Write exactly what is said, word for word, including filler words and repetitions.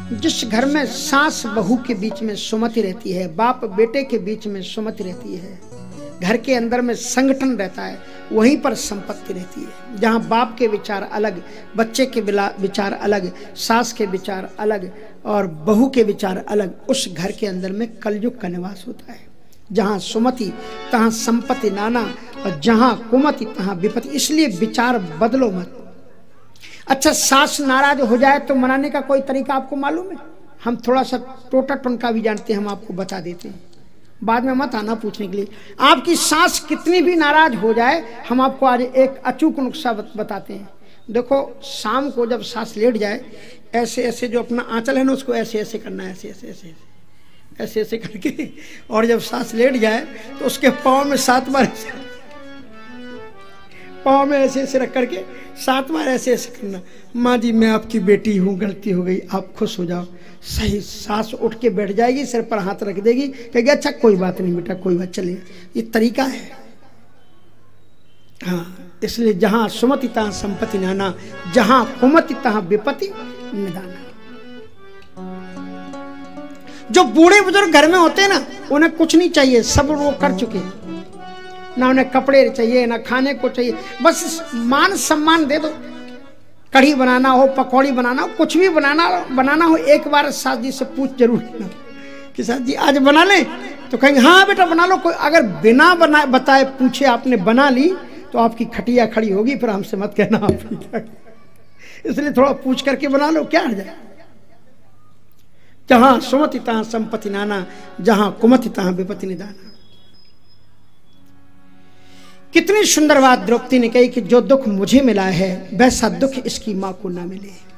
जिस घर में सास बहू के बीच में सुमति रहती है, बाप बेटे के बीच में सुमति रहती है, घर के अंदर में संगठन रहता है, वहीं पर संपत्ति रहती है। जहाँ बाप के विचार अलग, बच्चे के विचार अलग, सास के विचार अलग और बहू के विचार अलग, उस घर के अंदर में कलयुग का निवास होता है। जहाँ सुमति तहाँ संपत्ति नाना और जहाँ कुमति तहाँ विपत्ति। इसलिए विचार बदलो मत। अच्छा, सास नाराज हो जाए तो मनाने का कोई तरीका आपको मालूम है? हम थोड़ा सा टोटा टुनका भी जानते हैं, हम आपको बता देते हैं। बाद में मत आना पूछने के लिए। आपकी सास कितनी भी नाराज हो जाए, हम आपको आज एक अचूक नुस्खा बताते हैं। देखो, शाम को जब सास लेट जाए, ऐसे ऐसे जो अपना आंचल है ना, उसको ऐसे ऐसे करना है, ऐसे ऐसे ऐसे ऐसे ऐसे करके, और जब सास लेट जाए तो उसके पाँव में सात बार ऐसे, पाँव में ऐसे ऐसे रख करके सात बार ऐसे ऐसे करना। माँ जी, मैं आपकी बेटी हूँ, गलती हो गई, आप खुश हो जाओ। सही, सास उठ के बैठ जाएगी, सिर पर हाथ रख देगी, कहेगी अच्छा कोई बात नहीं बेटा, कोई बात, चलिए। ये तरीका है। हाँ, इसलिए जहाँ सुमति तहाँ संपत्ति नाना, जहाँ कुमति तहाँ विपत्ति निदाना। जो बूढ़े बुजुर्ग घर में होते हैं ना, उन्हें कुछ नहीं चाहिए, सब वो कर चुके हैं। ना उन्हें कपड़े चाहिए, ना खाने को चाहिए, बस मान सम्मान दे दो। कढ़ी बनाना हो, पकौड़ी बनाना हो, कुछ भी बनाना बनाना हो, एक बार सास जी से पूछ जरूर लेना कि सास जी आज बना लें, तो कहेंगे हाँ बेटा बना लो। कोई अगर बिना बना बताए पूछे आपने बना ली तो आपकी खटिया खड़ी होगी, फिर हमसे मत कहना आप। इसलिए थोड़ा पूछ करके बना लो, क्या हर्ज जाए। जहां सुमति तहां संपत्ति नाना, जहां कुमति तहां विपत्ति निदाना। कितनी सुंदर बात द्रौपदी ने कही कि जो दुख मुझे मिला है वैसा दुख इसकी मां को ना मिले।